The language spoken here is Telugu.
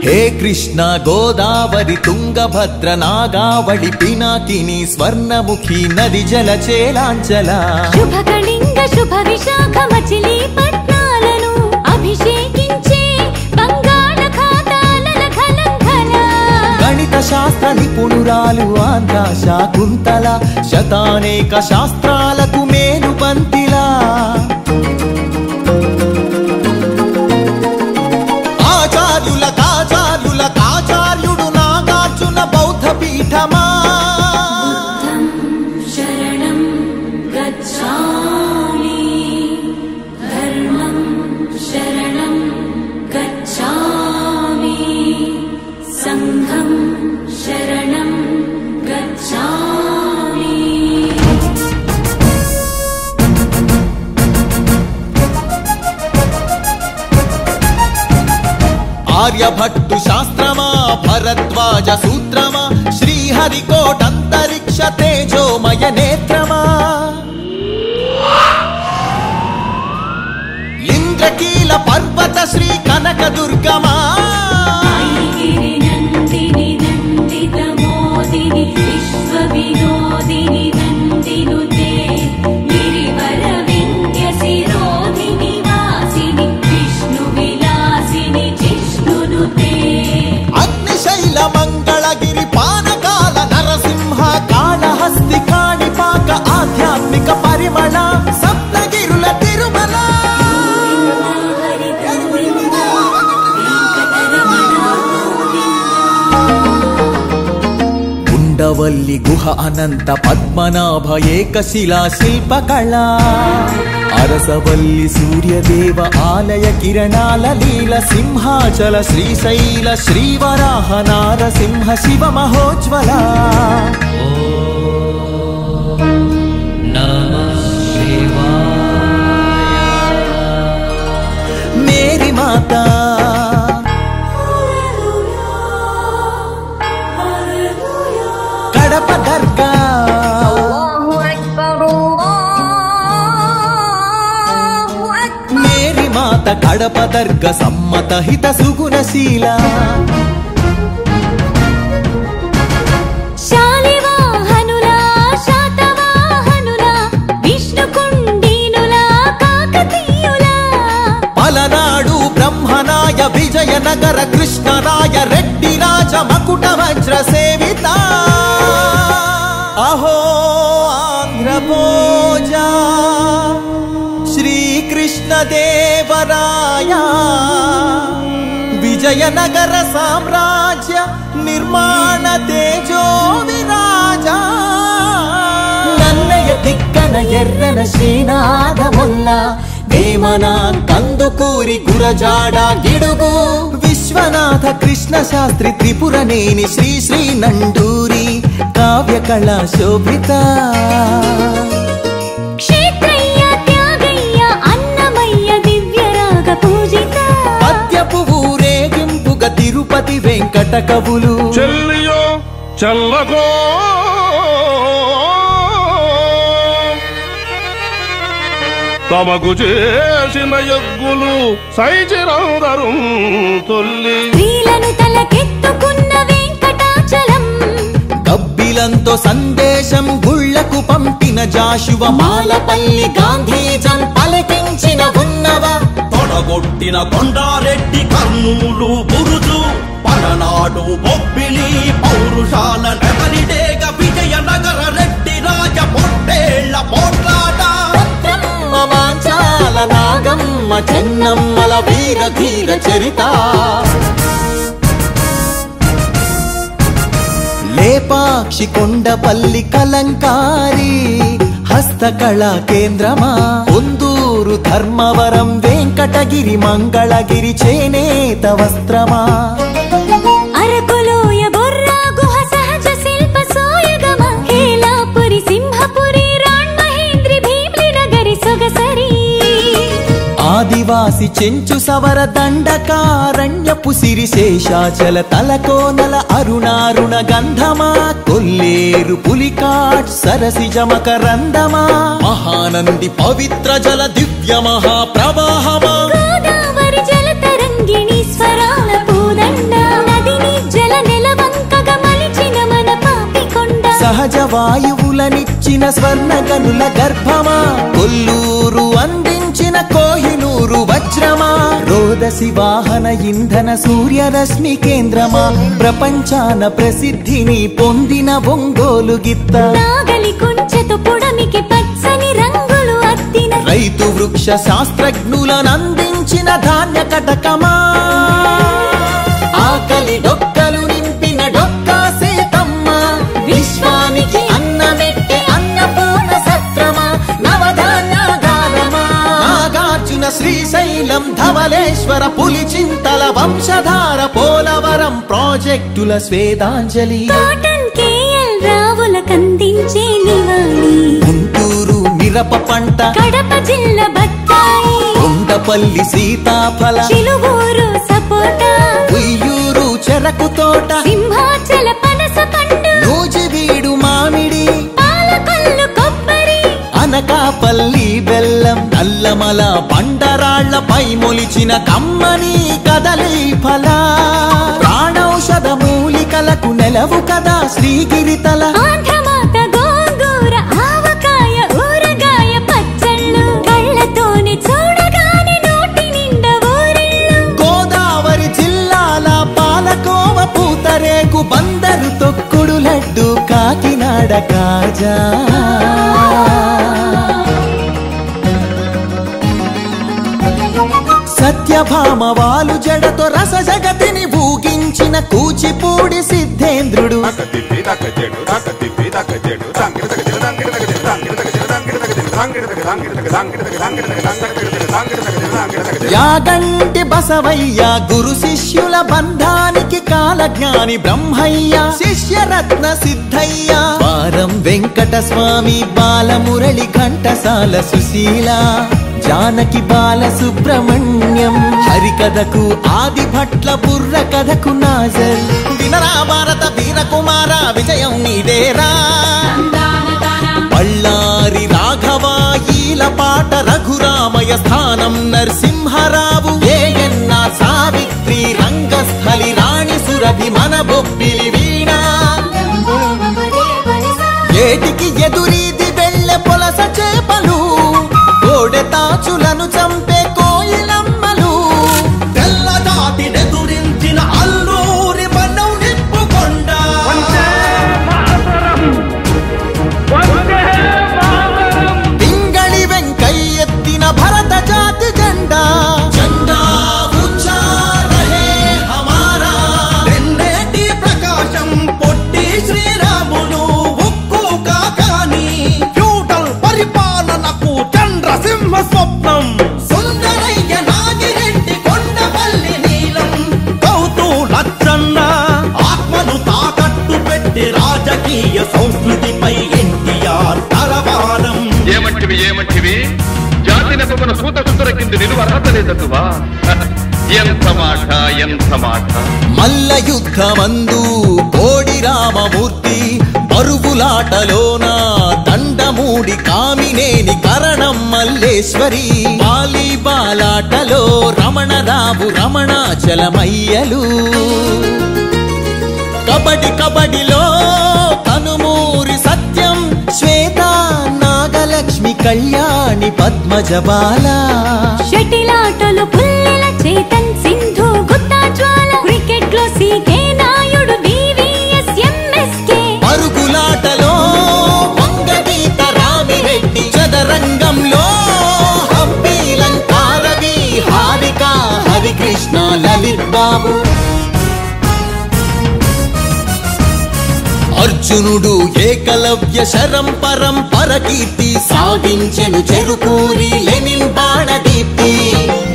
हे कृष्ण गोदावरी तुंगभद्र नागावळि पिनाकिनी स्वर्णमुखी नदी जलचेलांचला शुभकलिंग शुभ विशाख मचिलीपट्नाలను अभिषेकिंचे बंगाళాఖాతాల ఖలంఖల गणित शास्त्र निपुणुरालु आंध्र शाकुंतल शतानेक शास्त्राలకు మేలు పంతిలా ఆచార్యుడు నాగార్జున బౌద్ధ పీఠమా శరణం గచ్ఛామి ధర్మం శరణం గచ్ఛామి సంఘం శరణం గచ్ఛామి आर्यभट्टु शास्त्रमा भरद्वाज सूत्रमा श्रीहरिकोटंतरिक्ष तेजोमय नेत्रमा इंद्रकील पर्वत श्री कनक दुर्गमा नंदिनी नंदित मोदिनी विश्व विनोदिनी नंदिनुते गिरिवर विंध्य शिरोधिनी वासिनी विष्णु विलासिनी जिष्णुनुते अग्निशैल मंगलगिरि पानकाल नरसिंह कालहस्ति काणिपाक आध्यात्मिक परिमळ सप्तगिरुल तिरुमल ఉండవల్లి గుహ అనంత పద్మనాభ ఏకశిలా శిల్పకళా అరసవల్లి సూర్యదేవ ఆలయ కిరణాల లీల సింహాచల శ్రీశైల శ్రీవరాహ నారసింహ శివ మహోజ్వల మేరీ మాతా కడప దర్గా మేరీ మాత కడప దర్గ సమ్మత హిత సుగుణశీల శాలివాహనులా శాతవాహనులా విష్ణుకుండినులా కాకతీయులా పలనాడు బ్రహ్మనాయ విజయనగర కృష్ణరాయ రెడ్డి రాజ మకుట వజ్ర సేవిత అహో ఆంధ్రభోజ శ్రీకృష్ణ దేవరాయ విజయనగర సామ్రాజ్య నిర్మాణ తేజో విరాజ నన్నయ దిక్కన ఎర్రన శ్రీనాథముల్ల వేమన కందుకూరి గురజాడ గిడుగు విశ్వనాథ కృష్ణ శాస్త్రి త్రిపురనేని శ్రీ శ్రీ నండూరి కావ్య కళా శోభిత క్షేత్రయ్య త్యాగయ్య అన్నమయ్య దివ్యరాగ పూజిత పద్యపు ఊరేగింపుగా తిరుపతి వెంకట కవులు చెల్లియో చల్లగో తమకు చేసిన యజ్ఞులు సైచిరందరు తొల్లి స్త్రీలను తలకెత్తుకున్న వెంకటాచలం కబ్బిలంతో సందేశం గుళ్లకు పంపిన జాషువ మాలపల్లి గాంధీజం పలికించిన ఉన్నవ తొడగొట్టిన కొండారెడ్డి కర్నూలు బురుజు పలనాడు బొబ్బిలి పౌరుషాల నెమలిడేగ విజయనగర రెడ్డి రాజ పొట్టేళ్ల పోట్లాట మాంచాల నాగమ్మ చెన్నమ్మల వీర ధీర చరిత లేపాక్షి కొండపల్లి కలంకారి హస్తకళా కేంద్రమా ఉందూరు ధర్మవరం వెంకటగిరి మంగళగిరి చేనేత వస్త్రమా అరకులోయ బొర్రా గుహ సహజ శిల్ప సోయగమ హేలాపురి సింహపురి రాణ్ మహేంద్రి భీమ్లి నగరి సొగసరి ఆదివాసి చెంచు సవర దండకారణ్యపు సిరి శేషాచల తలకోనల అరుణారుణ గంధమా కొల్లేరు పులికాట్ సరసిజ మకరందమా మహానంది పవిత్ర జల దివ్య మహాప్రవాహమా గోదావరి జల తరంగిణి స్వరాల పూదండ సహజ వాయువులనిచ్చిన స్వర్ణగనుల గర్భమా, కొల్లూరు అందించిన కోహినూరు వజ్రమా, రోదసి వాహన ఇంధన సూర్యరశ్మి కేంద్రమా, ప్రపంచాన ప్రసిద్ధిని పొందిన ఒంగోలు గిత్త, నాగలి కుంచెతో పొడమికి పచ్చని రంగులు అద్దిన రైతు వృక్ష శాస్త్రజ్ఞులనందించిన ధాన్య కటకమా, ఆకలి డొక్కలు నింపిన డొక్కా సీతమ్మ, విశ్వానికి అన్నమెట్టే అన్నపూర్ణ సత్రమా, నవధాన్యాగారమా, నాగార్జున శ్రీశైలం ధవళేశ్వర పులిచింతల వంశధార పోలవరం ప్రాజెక్టుల స్వేదాంజలి, కాటన్ కేఎల్ రావుల కందించే నివాళి, గుంటూరు మిరప పంట, కడప జిల్లా బత్తాయి, కొండపల్లి సీతాఫల, చిలువూరు సపోటా, ఉయ్యూరు చెరకు తోట, సింహాచల పనస పండు, నూజివీడు మామిడి, పాలకొల్లు కొబ్బరి, అనకాపల్లి బెల్లం, నల్లమల బండరాళ్లపై మొలిచిన కమ్మని కదలి ఫల, ప్రాణౌషధ మూలికలకు నెలవు కదా శ్రీగిరితల, ఆంధ్రమాత గోంగూర ఆవకాయ ఊరగాయ పచ్చళ్ళు, కళ్ళతోనే చూడగానే నోటి నిండా ఊరిళ్ళు, గోదావరి జిల్లాల పాలకోవ పూతరేకు, బందరు తొక్కుడు లడ్డు, కాకినాడ కాజా, సత్యభామ వాలు జడతో రస జగతిని ఊగించిన కూచిపూడి సిద్ధేంద్రుడు, యాగంటి బసవయ్య గురు శిష్యుల బంధానికి కాలజ్ఞాని బ్రహ్మయ్య, శిష్యరత్న సిద్ధయ్య, వారం వెంకట స్వామి, బాలమురళి ఘంటసాల సుశీల, జానకి బాల సుబ్రహ్మణ్యం, హరికథకు ఆది భట్ల బుర్ర కథకు నాజర్, వినరా భారత వీరకుమార విజయం నీదేరా, బళ్ళారి రాఘవ ఈలపాట రఘురామయ స్థానం నరసింహరావు, ఏయన్న సావిత్రి రంగస్థలి రాణి సురభి మన బొబ్బిలి వీణ, ఏటికి ఎదురీది వెళ్ళె పొలస చేపలు, కోడె తాచులను చంపే కోయిలమ్మలు, తెల్లదాటి నెదురించిన అల్లూరి మనం నిప్పుకొండ, పింగళి వెంకయ్యెత్తిన భరత జాతి జెండా, జెండా ఊంచా రహే హమారా, వెన్నేటి ప్రకాశం పొట్టి శ్రీరాములు ఉక్కు కాకాని, ఫ్యూడల్ పరిపాలనకు చంద్రసింహ స్వప్నం, సుందరయ్య నాగిరెడ్డి కొండపల్లి నీలం, గౌతు లచ్చన్న ఆత్మను తాకట్టు పెట్టి రాజకీయ సంస్కృతిపై ఎన్టీఆర్ తలవారం. ఏమంటివి జాతి నెపమున సూత సుందర కింద నిలువ అర్హత లేదటువా? ఎంత మాట మల్ల యుద్ధమందు కోడి రామమూర్తి, పరుగులాటలోన దండమూడి కామినేని కరణం మల్లేశ్వరి, వాలీబాలాటలో రమణరావు రమణాచలమయ్యలు, కబడిలో కనుమూరి సత్యం శ్వేత నాగలక్ష్మి కళ్యాణి పద్మజబాల, షటిలాటలు పుల్లెల చేతన్ సింధు గుత్తా జ్వాల, క్రికెట్ లో సీకే నాయుడు వివిఎస్ ఎంఎస్కే, పరుగులాటలో వంగగీత రామిరెడ్డి, చదరంగంలో హంపీలంకారవి హారిక హరికృష్ణ లలిత్ బాబు, అర్జునుడు ఏకలవ్య శరం పరంపర కీర్తి సాగించెను చెరుకూరి లెనిన్ బాణదీప్తి,